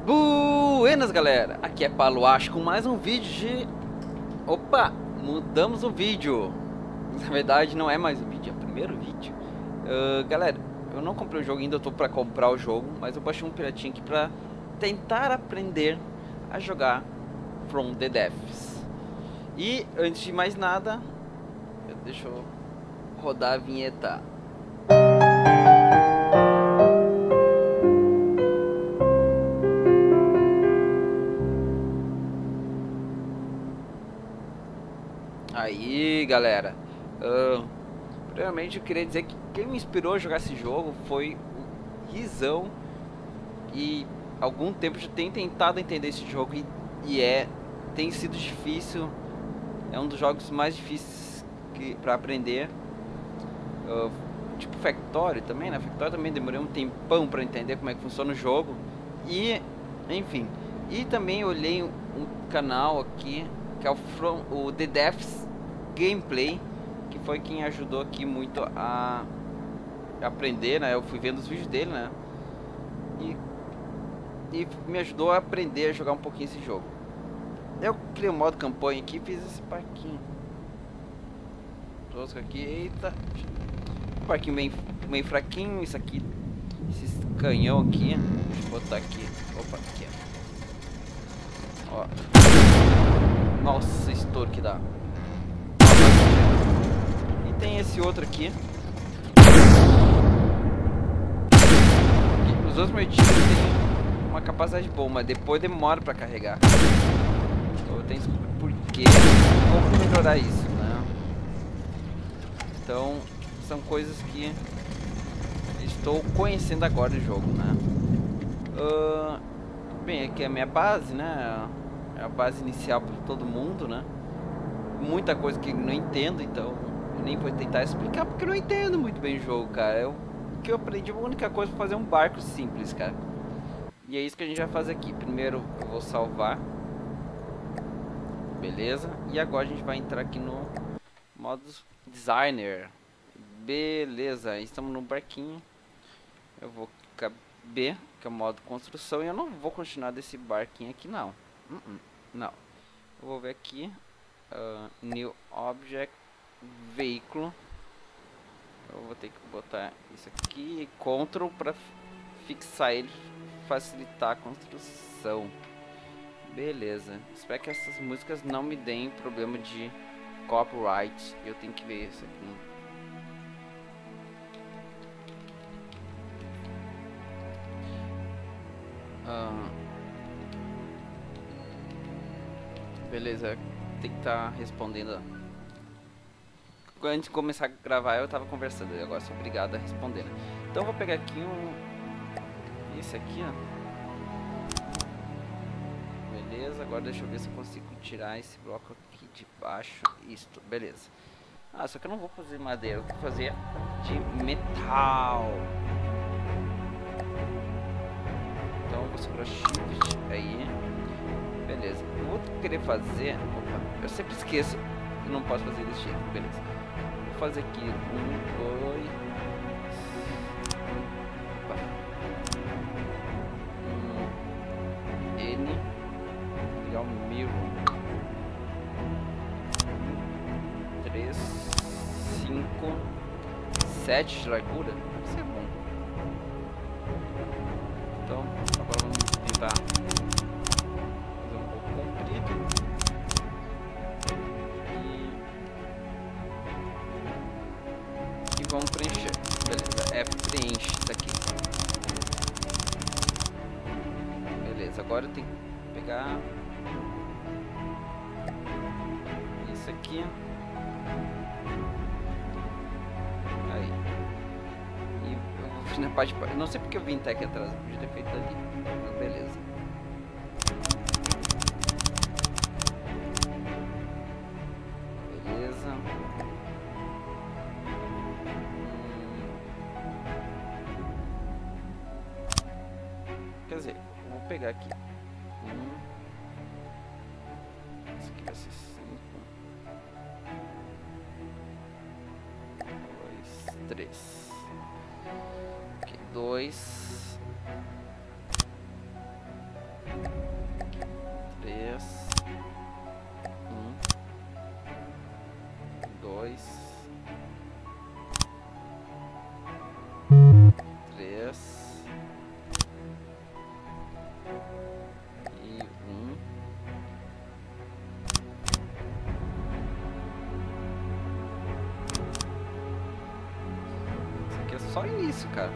Buenas, galera, aqui é Paluacho com mais um vídeo de... Opa, mudamos o vídeo. Na verdade não é mais um vídeo, é o primeiro vídeo. Galera, eu não comprei o jogo ainda, eu tô pra comprar o jogo, mas eu baixei um piratinho aqui pra tentar aprender a jogar From the Depths. E antes de mais nada, deixa eu rodar a vinheta. Aí, galera, primeiramente eu queria dizer que quem me inspirou a jogar esse jogo foi o Rizão. E há algum tempo eu já tenho tentado entender esse jogo tem sido difícil. É um dos jogos mais difíceis pra aprender. Tipo Factory também, né? Factory também demorei um tempão pra entender como é que funciona o jogo. E, enfim. E também olhei um canal aqui, que é o The Depths Gameplay, que foi quem ajudou aqui muito a aprender, né? Eu fui vendo os vídeos dele, né? E me ajudou a aprender a jogar um pouquinho esse jogo. Eu criei um modo campanha aqui e fiz esse parquinho tosco aqui. Eita, um parquinho bem fraquinho. Isso aqui, esse canhão aqui, deixa eu botar aqui. Opa, aqui, ó. Nossa, estouro que dá. E tem esse outro aqui. Os outros martilhos tem uma capacidade boa, mas depois demora pra carregar. Então eu tenho que explicar por quê, como melhorar isso, né? Então são coisas que estou conhecendo agora do jogo, né? Bem, aqui é a minha base, né? É a base inicial para todo mundo, né? Muita coisa que eu não entendo, então eu nem vou tentar explicar porque eu não entendo muito bem o jogo, cara. O que eu aprendi, a única coisa é fazer um barco simples, cara. E é isso que a gente vai fazer aqui. Primeiro eu vou salvar. Beleza. E agora a gente vai entrar aqui no modo designer. Beleza. Estamos no barquinho. Eu vou clicar B, que é o modo construção. E eu não vou continuar desse barquinho aqui, não. Não. Eu vou ver aqui. New Object. Veículo. Eu vou ter que botar isso aqui. Ctrl para fixar ele. Facilitar a construção. Beleza. Espero que essas músicas não me deem problema de copyright. Eu tenho que ver isso aqui. Beleza. Tem que estar respondendo. Antes de começar a gravar eu tava conversando. E agora sou obrigado a responder. Então eu vou pegar aqui esse aqui, ó. Beleza, agora deixa eu ver se eu consigo tirar esse bloco aqui de baixo. Isto, beleza. Ah, só que eu não vou fazer madeira, eu vou fazer de metal. Então eu vou segurar Shift aí. Beleza, eu vou querer fazer. Opa, eu sempre esqueço e não posso fazer desse jeito. Beleza, vou fazer aqui 1, 2. O mirror 3, 5, 7 de largura. Isso é bom. Então agora vamos tentar fazer um pouco comprido e vamos preencher. Beleza, preenche isso aqui. Beleza, agora eu tenho que pegar isso aqui. Aí. E eu vou fazer na parte. Eu não sei porque eu vim até aqui atrás. Eu podia ter feito ali. Mas beleza. Beleza. Quer dizer, eu vou pegar aqui. Esse aqui vai ser 5. 2, 3. Aqui, 2. só o início, cara.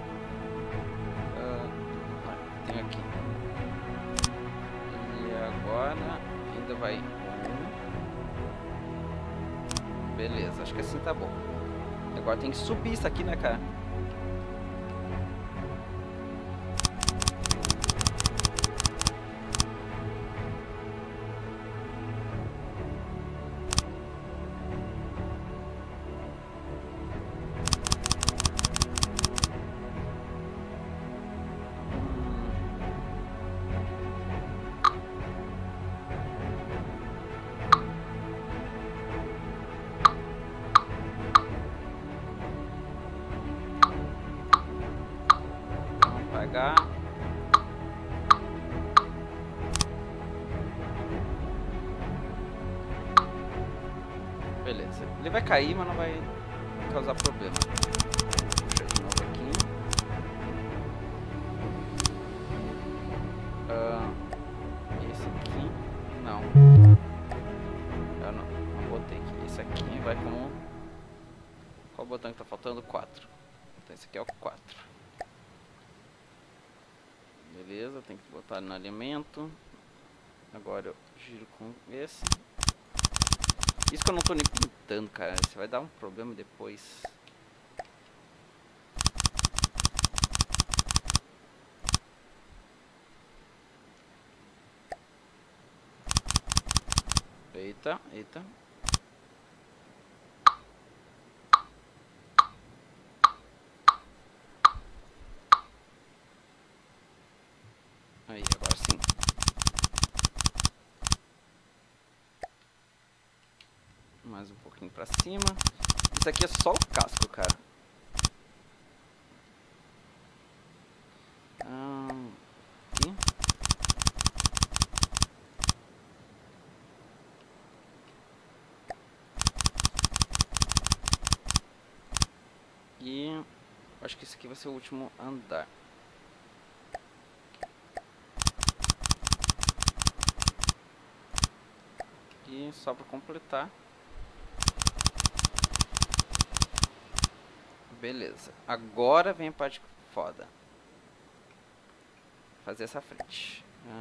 Tem aqui. E agora ainda vai beleza, acho que assim tá bom. Agora tem que subir isso aqui, né, cara? Pagar. Beleza. Ele vai cair, mas não vai causar problema. Puxa de novo aqui. Esse aqui. Não. Eu não botei aqui. Esse aqui vai como... Qual botão que tá faltando? 4. Então esse aqui é o 4. Beleza, tem que botar no alimento. Agora eu giro com esse. Isso que eu não tô nem pintando, cara. Você vai dar um problema depois. Eita, eita. Aí, agora sim. Mais um pouquinho pra cima. Isso aqui é só o casco, cara. Aqui. E acho que esse aqui vai ser o último andar. E só pra completar. Beleza. Agora vem a parte foda. Fazer essa frente.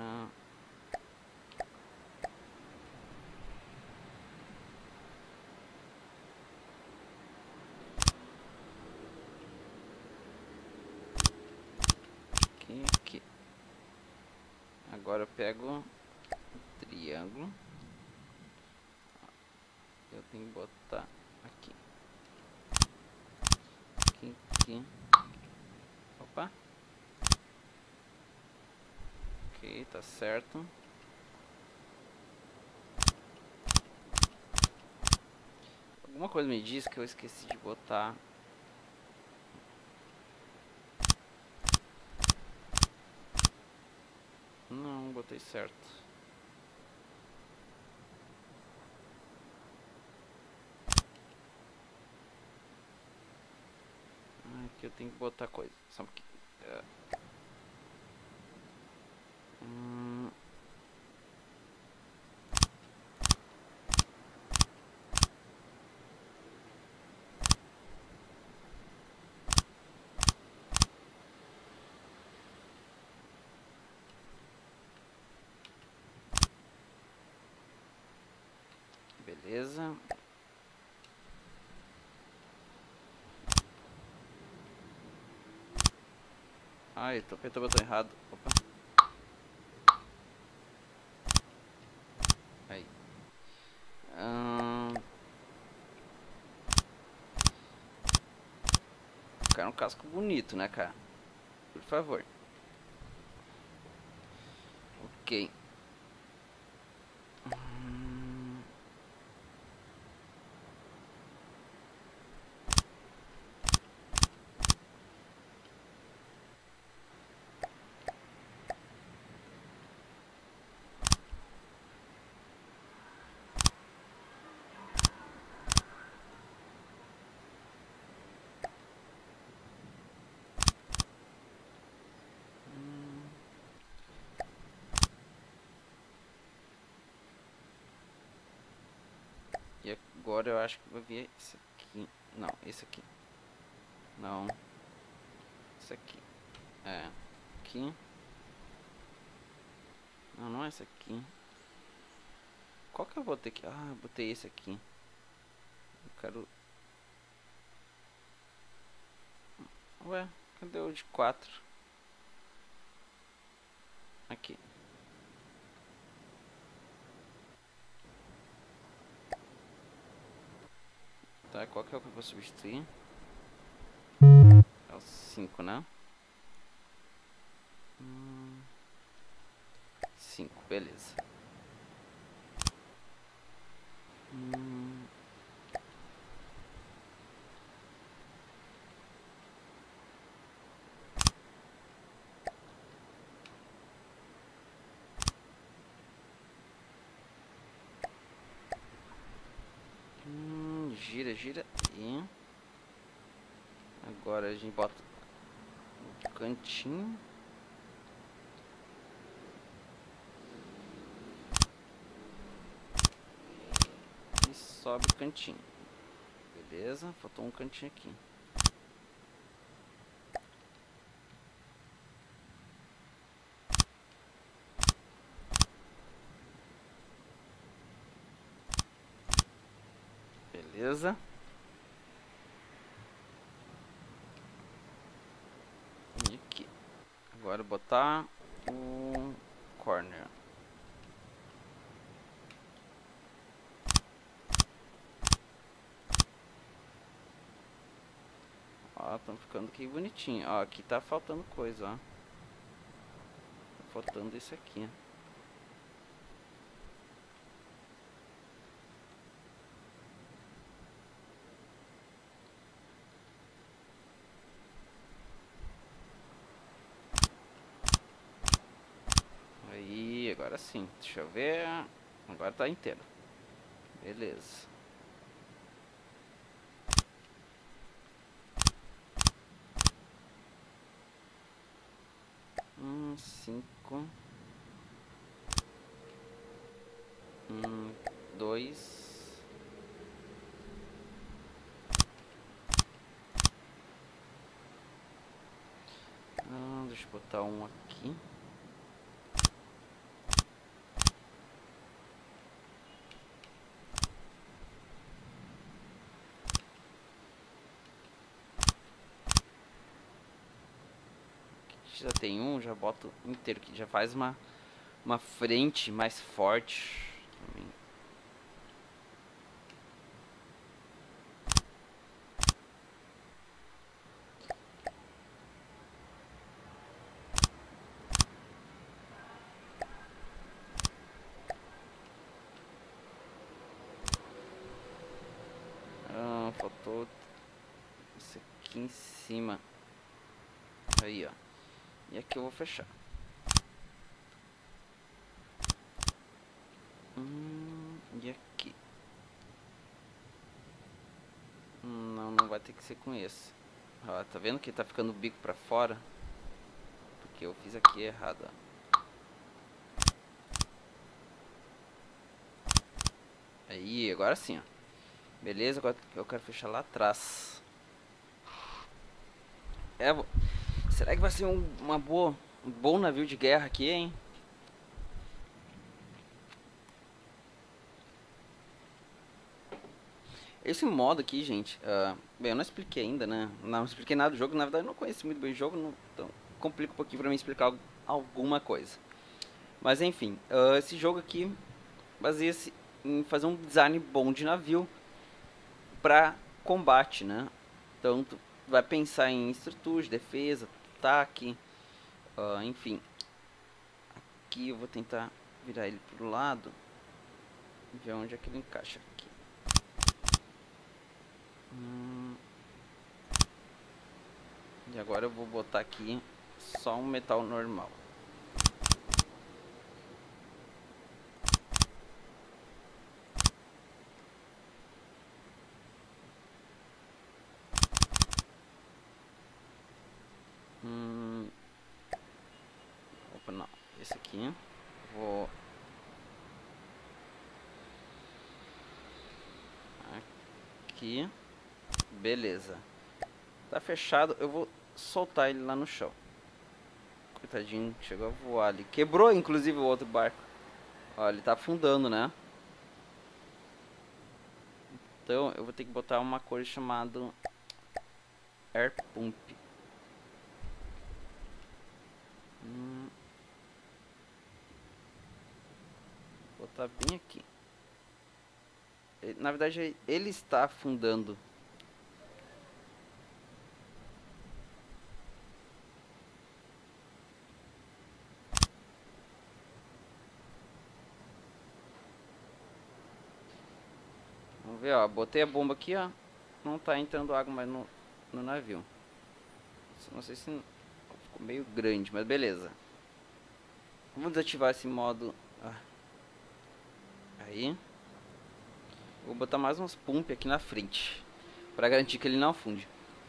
Aqui. Agora eu pego o triângulo. Eu tenho que botar aqui. Aqui. Opa. Ok, tá certo. Alguma coisa me diz que eu esqueci de botar. Não, botei certo. Aqui eu tenho que botar coisa. Só um pouquinho. Beleza. Ai, tô apertando o botão errado. Opa. Aí. Cara, um casco bonito, né, cara? Por favor. Ok. E agora eu acho que vai vir esse aqui. Não, esse aqui. Não. Essa aqui. É. Aqui. Não, não é essa aqui. Qual que eu botei aqui? Ah, eu botei esse aqui. Eu quero... Ué, cadê o de 4? Aqui. Tá, qual que é o que eu vou substituir? É o 5, né? 5, beleza. Gira, gira. E agora a gente bota o cantinho. E sobe o cantinho. Beleza, faltou um cantinho aqui. Beleza. E aqui. Agora botar o corner. Ó, estão ficando aqui bonitinho. Ó, aqui tá faltando coisa, ó. Tá faltando isso aqui. Aí, agora sim. Deixa eu ver. Agora tá inteiro. Beleza. Cinco. 2. Deixa eu botar um aqui. Já tem um, já boto inteiro aqui, já faz uma frente mais forte também. Faltou isso aqui em cima. Aí, ó. E aqui eu vou fechar. E aqui. Não vai ter que ser com esse. Ó, tá vendo que tá ficando o bico pra fora? Porque eu fiz aqui errado, ó. Aí, agora sim, ó. Beleza, agora eu quero fechar lá atrás. Será que vai ser um bom navio de guerra aqui, hein? Esse modo aqui, gente, bem, eu não expliquei ainda, né? Não expliquei nada do jogo, na verdade eu não conheço muito bem o jogo, então complica um pouquinho pra mim explicar alguma coisa. Mas enfim, esse jogo aqui baseia-se em fazer um design bom de navio pra combate, né? Então tu vai pensar em estrutura, defesa, ataque, enfim. Aqui eu vou tentar virar ele pro lado e ver onde é que ele encaixa aqui. E agora eu vou botar aqui só um metal normal. Opa, não. Esse aqui. Vou... Aqui. Beleza. Tá fechado. Eu vou soltar ele lá no chão. Coitadinho, chegou a voar ali. Quebrou, inclusive, o outro barco. Ó, ele tá afundando, né? Então, eu vou ter que botar uma coisa chamada Air Pump. Vou botar bem aqui. Na verdade, ele está afundando. Vamos ver, ó. Botei a bomba aqui, ó. Não tá entrando água mais no navio. Não sei se ficou meio grande, mas beleza. Vamos desativar esse modo. Aí. Vou botar mais uns pump aqui na frente, pra garantir que ele não afunde.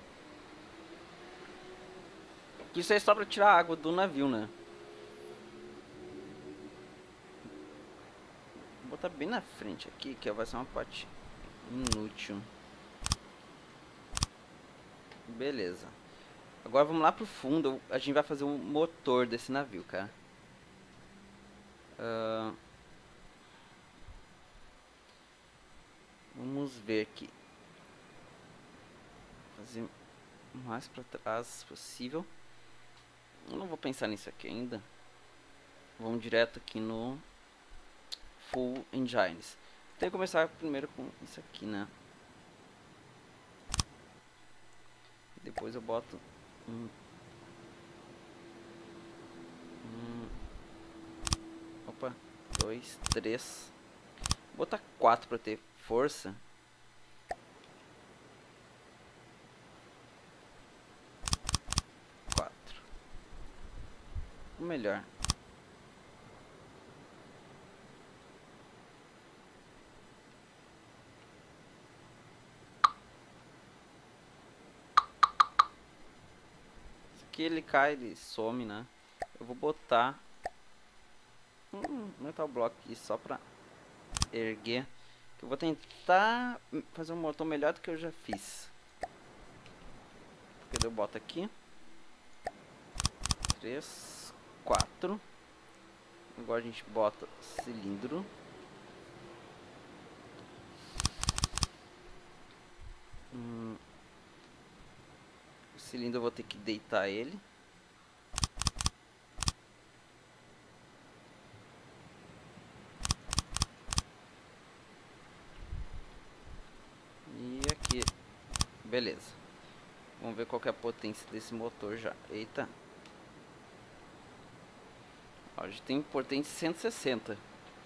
Isso aí é só pra tirar a água do navio, né? Vou botar bem na frente aqui, que vai ser uma parte inútil. Beleza. Agora vamos lá pro fundo. A gente vai fazer um motor desse navio, cara. Vamos ver aqui. Fazer o mais pra trás possível. Eu não vou pensar nisso aqui ainda. Vamos direto aqui no Full Engines. Tem que começar primeiro com isso aqui, né? Depois eu boto opa, 2, 3. Vou botar 4 para ter força. O melhor. Esse aqui ele cai, ele some, né? Eu vou botar metal block aqui só pra erguer. Que eu vou tentar fazer um motor melhor do que eu já fiz. Eu boto aqui 3, 4. Agora a gente bota cilindro. O cilindro eu vou ter que deitar ele. E aqui, beleza. Vamos ver qual que é a potência desse motor já. Eita. Ó, a gente tem potência 160.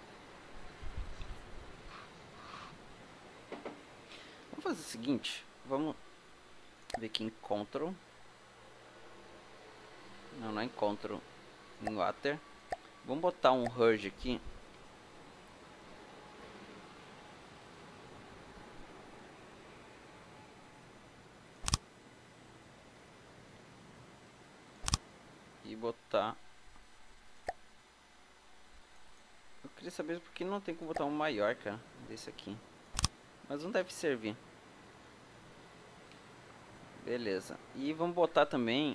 Vamos fazer o seguinte. Vamos ver aqui em Control. Não é em Control. Em Water. Vamos botar um Urge aqui. E botar... Eu queria saber por que não tem como botar um maior, cara, desse aqui. Mas não deve servir. Beleza. E vamos botar também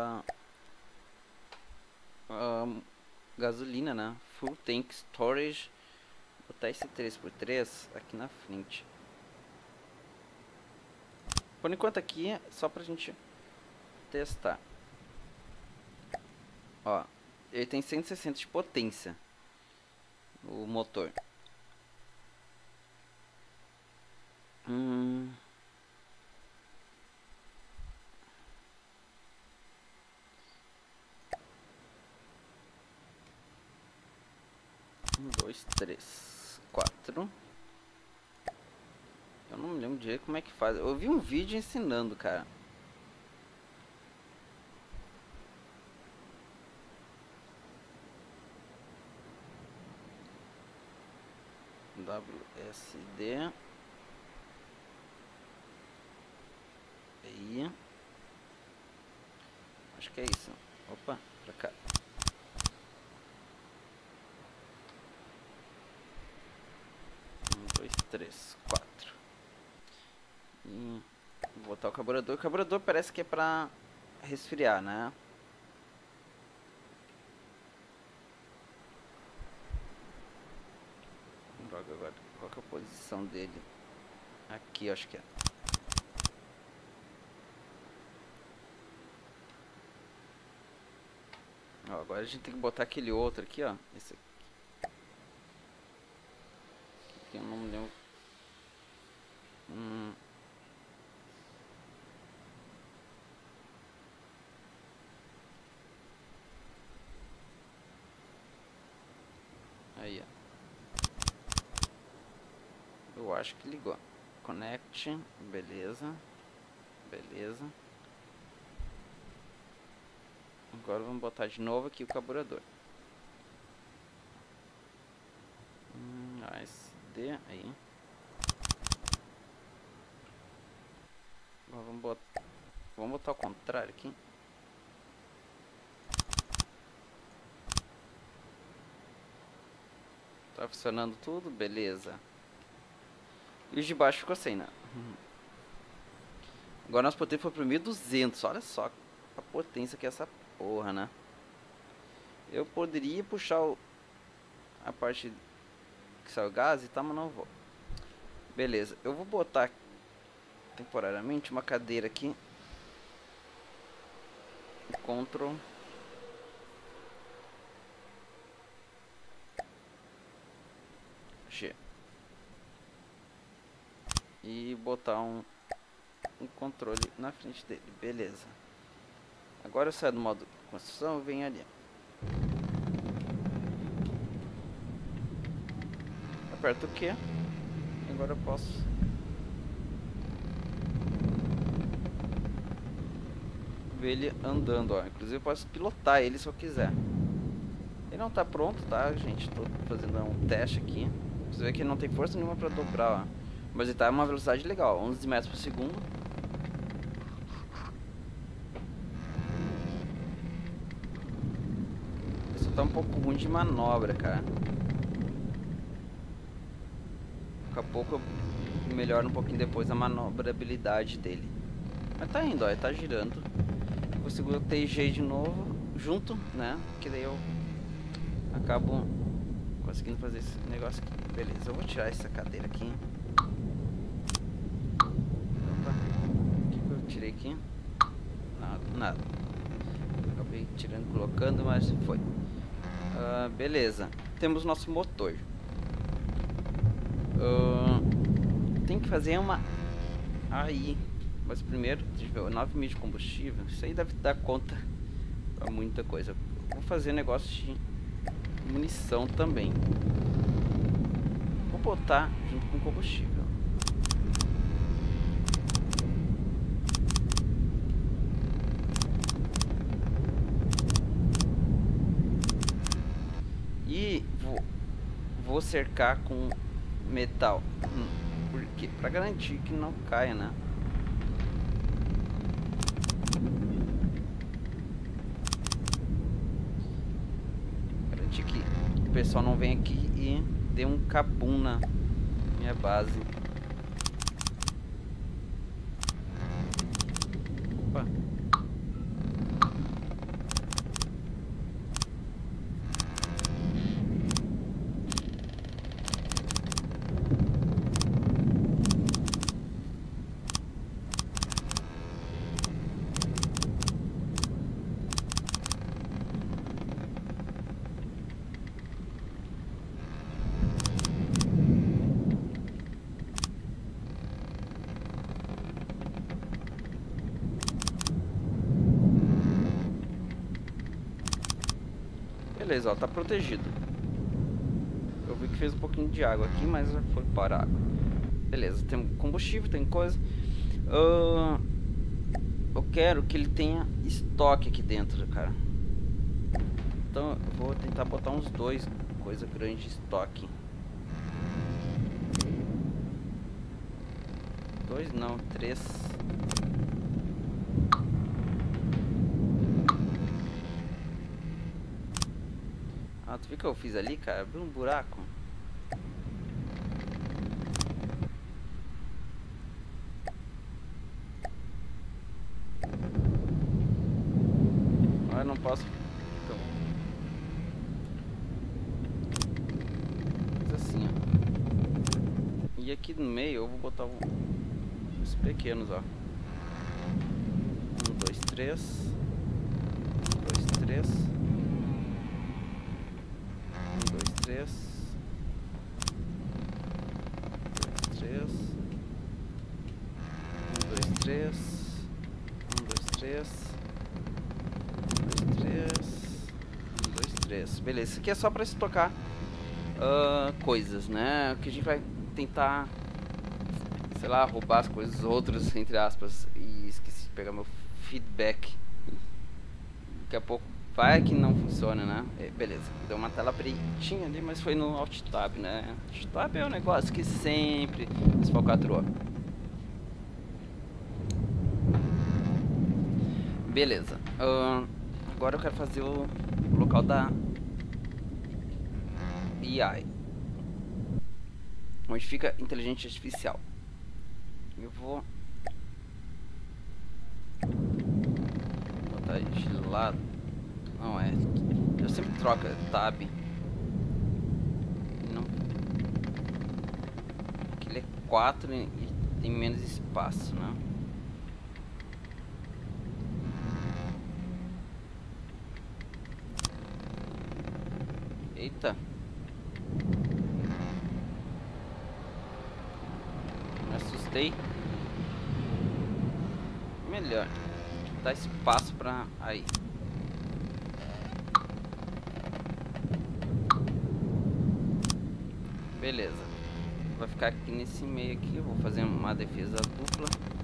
gasolina, né? Full Tank Storage. Botar esse 3x3 aqui na frente. Por enquanto aqui é só pra gente testar. Ó, ele tem 160 de potência. O motor. 1, 2, 3, 4. Eu não me lembro direito como é que faz. Eu vi um vídeo ensinando, cara. WSD. Aí. Acho que é isso. Opa, pra cá. Um, dois, três, 4. E vou botar o carburador. O carburador parece que é pra resfriar, né? Droga, agora. Qual que é a posição dele? Aqui, acho que é. Ó, agora a gente tem que botar aquele outro aqui, ó. Esse aqui eu não me lembro. Aí, ó. Eu acho que ligou. Connect, beleza. Beleza. Agora vamos botar de novo aqui o carburador. ASD, aí. Agora vamos botar ao contrário aqui. Tá funcionando tudo, beleza. E os de baixo ficou sem, né? Agora nosso potência foi pro 1200. Olha só a potência que é essa porra, né? Eu poderia puxar a parte que sai o gás e tal, mas não vou. Beleza, eu vou botar temporariamente uma cadeira aqui. Ctrl G. E botar um controle na frente dele, beleza. Agora eu saio do modo construção e venho ali. Aperto o Q. Agora eu posso ver ele andando, ó. Inclusive eu posso pilotar ele se eu quiser. Ele não tá pronto, tá, gente? Tô fazendo um teste aqui. Você vê que ele não tem força nenhuma pra dobrar, ó. Mas ele tá a uma velocidade legal, 11 metros por segundo. Isso tá um pouco ruim de manobra, cara. Daqui a pouco eu melhoro um pouquinho depois a manobrabilidade dele. Mas tá indo, ó, ele tá girando. Eu consigo o TG de novo, junto, né? Que daí eu acabo conseguindo fazer esse negócio aqui. Beleza, eu vou tirar essa cadeira aqui. Opa, o que eu tirei aqui? Nada. Acabei tirando e colocando, mas foi. Beleza, temos nosso motor. Tem que fazer uma... Aí, mas primeiro, deixa eu ver, 9 mil de combustível. Isso aí deve dar conta pra muita coisa. Vou fazer negócio de munição também. Vou botar junto com combustível. E vou cercar com metal. Porque para garantir que não caia, né? Garantir que o pessoal não venha aqui e dê um cabum na minha base. Opa. Beleza, ó, tá protegido. Eu vi que fez um pouquinho de água aqui, mas já foi para a água. Beleza, tem combustível, tem coisa. Eu quero que ele tenha estoque aqui dentro, cara. Então eu vou tentar botar uns 2 coisa grande de estoque. 2 não, 3. Tu viu o que eu fiz ali, cara? Abriu um buraco. não posso. Então, assim, ó. E aqui no meio eu vou botar os pequenos, ó. 1, 2, 3. 1, 2, 3. 1, 2, 3. 3. 1, 2, 3. 1, 2, 3. 1, 2, 3. 1, 2, 3. Beleza, isso aqui é só pra se tocar coisas, né? Que a gente vai tentar, sei lá, roubar as coisas dos outros, entre aspas. E esqueci de pegar meu feedback. Daqui a pouco vai que não funciona, né? Beleza, deu uma tela pretinha ali, mas foi no Alt Tab, né? Alt Tab é um negócio que sempre nos falcatrua. Beleza, agora eu quero fazer o local da AI, onde fica inteligência artificial. Eu vou botar de lado. Não é. Eu sempre troco tab. Não. Aqui ele é 4 e tem menos espaço, né? Eita. Me assustei. Melhor. Dá espaço pra... Aí. Beleza. Vai ficar aqui nesse meio aqui. Eu vou fazer uma defesa dupla.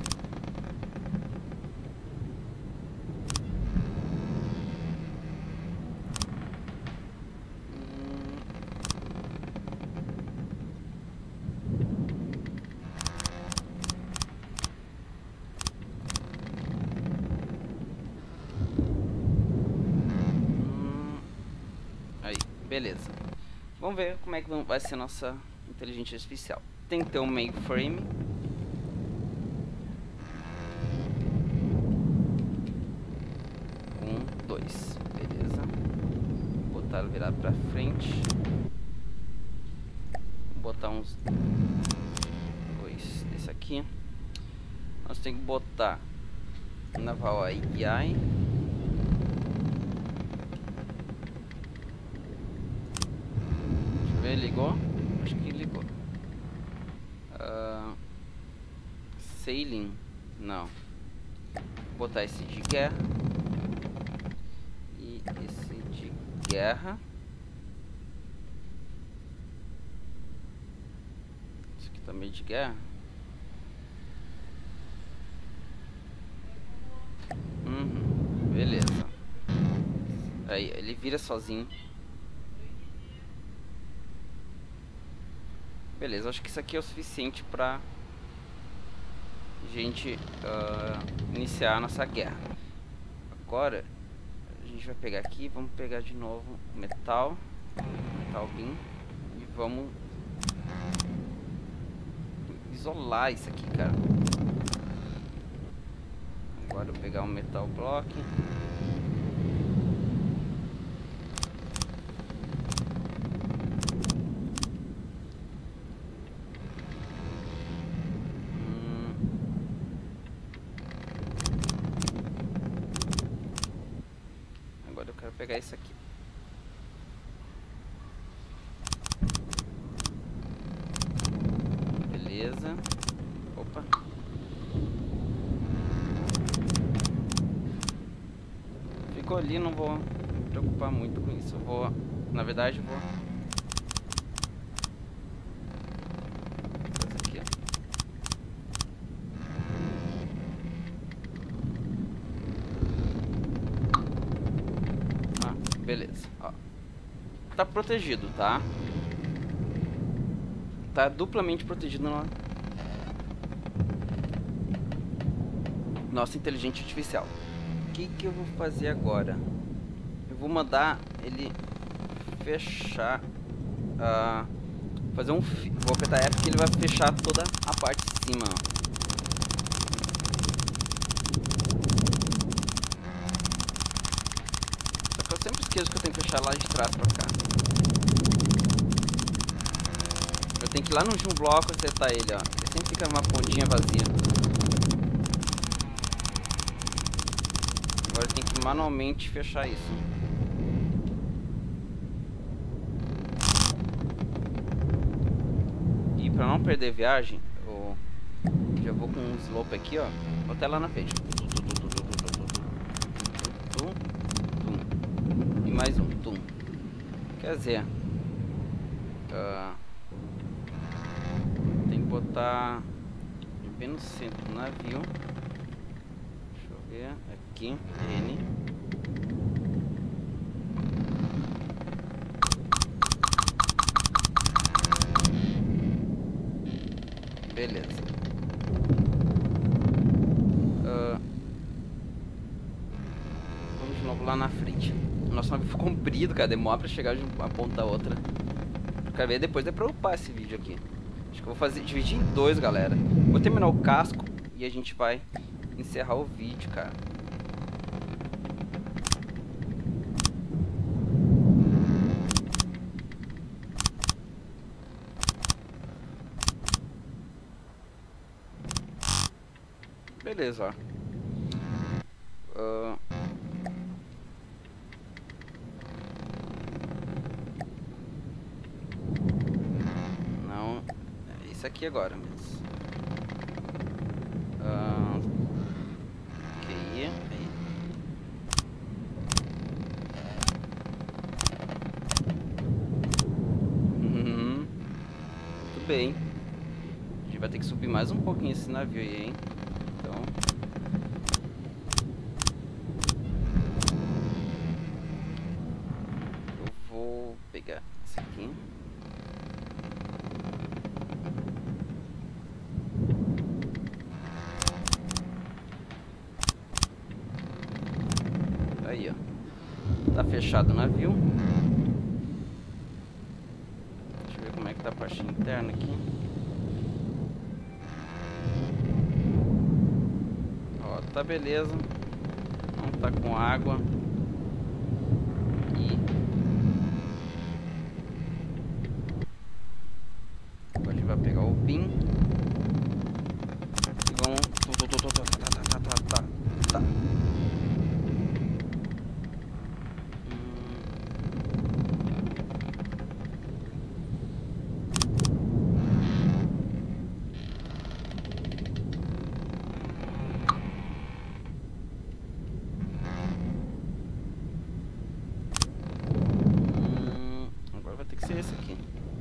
Aí, beleza. Vamos ver como é que vai ser a nossa inteligência artificial. Tem que ter um mainframe. Dois. Beleza. Vou botar ele virado pra frente. Vou botar uns dois desse aqui. Nós temos que botar Naval AI. Ligou? Acho que ligou. Sailing? Não. Vou botar esse de guerra. E esse de guerra. Esse aqui também de guerra. Beleza. Aí, ele vira sozinho. Beleza, acho que isso aqui é o suficiente pra gente iniciar a nossa guerra. Agora a gente vai pegar aqui, vamos pegar de novo metal beam e vamos isolar isso aqui, cara. Agora eu vou pegar um metal block. Pegar isso aqui. Beleza. Opa. Ficou ali, não vou me preocupar muito com isso. Eu vou, na verdade, vou fazer aqui, ó. Beleza, ó. Tá protegido, tá? Tá duplamente protegido na nossa inteligência artificial. O que eu vou fazer agora? Eu vou mandar ele fechar, fazer vou apertar F que ele vai fechar toda a parte de cima, ó. sempre esqueço que eu tenho que fechar lá de trás pra cá. Eu tenho que ir lá no último bloco e acertar ele, ó. Ele sempre fica uma pontinha vazia. Agora eu tenho que manualmente fechar isso. E pra não perder viagem, eu já vou com um slope aqui, ó. Vou até lá na frente. E mais um. Tum. Quer dizer... tem que botar bem no centro do navio. Deixa eu ver. Aqui. N. Beleza. Vamos de novo lá na frente. Nosso navio ficou comprido, cara. Demora pra chegar de uma ponta a outra. Quero ver depois, é pra upar esse vídeo aqui. Acho que eu vou dividir em dois, galera. Vou terminar o casco e a gente vai encerrar o vídeo, cara. Beleza, ó. Não, é isso aqui agora mesmo. Ok, aí. Muito bem. A gente vai ter que subir mais um pouquinho esse navio aí, hein? Então... eu vou pegar esse aqui. Aí, ó. Tá fechado o navio. Deixa eu ver como é que tá a parte interna aqui. Ó, tá beleza. Não tá com água. E agora a gente vai pegar o pin. E vamos... Tá. Agora vai ter que ser esse aqui.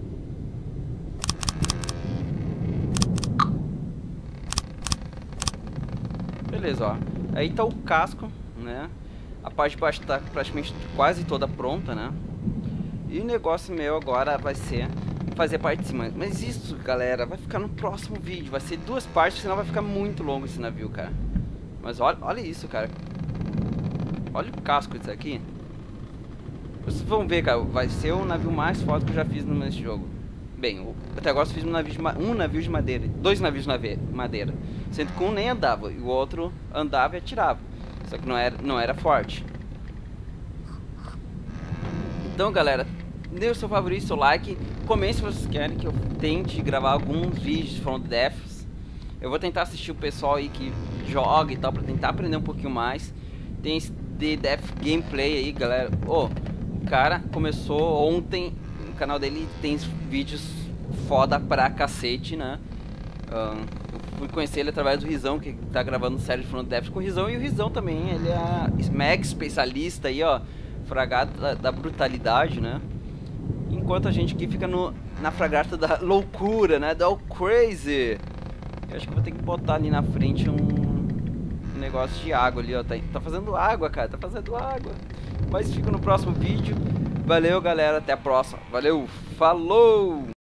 Beleza, ó. Aí tá o casco, né? A parte de baixo tá praticamente quase toda pronta, né? E o negócio meu agora vai ser fazer a parte de cima. Mas isso, galera, vai ficar no próximo vídeo. Vai ser duas partes, senão vai ficar muito longo esse navio, cara. Mas olha isso, cara. Olha o casco disso aqui. Vocês vão ver, cara. Vai ser o navio mais forte que eu já fiz nesse jogo. Bem, até agora eu fiz um navio de madeira. Dois navios de madeira. Sendo que um nem andava e o outro andava e atirava. Só que não era forte. Então, galera, dê o seu favorito, seu like. Comente se vocês querem que eu tente gravar alguns vídeos de Front Deaths. Eu vou tentar assistir o pessoal aí que joga e tal, pra tentar aprender um pouquinho mais. Tem esse The Death Gameplay aí, galera. O cara começou ontem. No canal dele tem vídeos foda pra cacete, né? Eu fui conhecer ele através do Rizão, que tá gravando série de Front Deaths com o Rizão. E o Rizão também, ele é mega especialista aí, ó. Fragata da brutalidade, né? Enquanto a gente aqui fica na fragata da loucura, né? Da crazy. Eu acho que eu vou ter que botar ali na frente um negócio de água ali, ó. Tá fazendo água, cara. Tá fazendo água. Mas fica no próximo vídeo. Valeu, galera. Até a próxima. Valeu. Falou!